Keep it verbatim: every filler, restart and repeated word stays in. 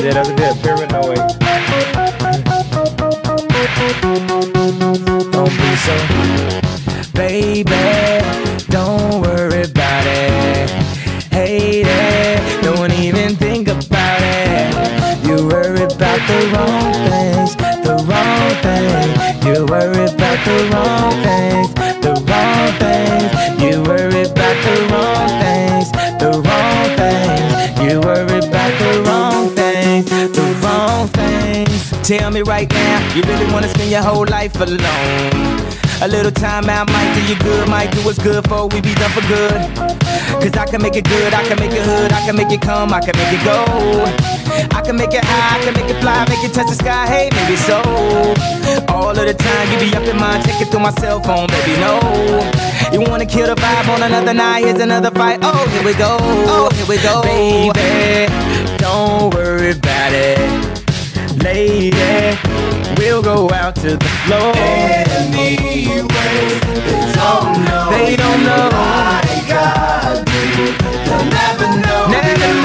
Yeah, that was good. Paranoid. Don't be so, baby. Don't worry about it. Hate it. Don't even think about it. You worry about the wrong things, the wrong things. You worry about the wrong things, the wrong things. You worry about the wrong things, the wrong things. You worry about the wrong things, the wrong things. Tell me right now, you really wanna spend your whole life alone? A little time out might do you good, might do what's good for we be done for good. Cause I can make it good, I can make it hood, I can make it come, I can make it go. I can make it high, I can make it fly, make it touch the sky, hey, maybe so. All of the time you be up in mind, check it through my cell phone, baby, no. You wanna kill the vibe on another night, here's another fight, oh, here we go, oh, here we go. Baby, don't worry about it. Lady, we'll go out to the floor. Anyway, they don't know. They don't know. Like I do. They'll never know. Never